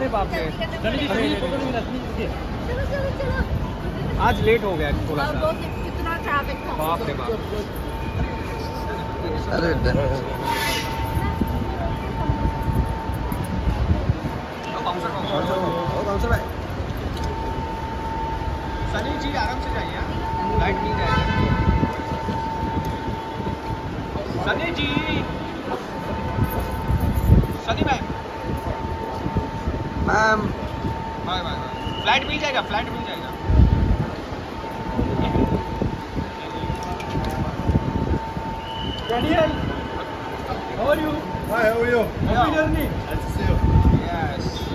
अरे बाप रे, आज लेट हो गया थोड़ा सा। कितना ट्रैफिक था। बाप रे बाप। सनी जी आराम से जाइए, लाइट मिल जाएगा। Sunny ji, Sunny ma'am, ma'am bye bye bye. Flight मिल जाएगा, फ्लाइट मिल जाएगा। Daniel, how are you? Hi, how are you? Happy journey. Nice to see you. Yes.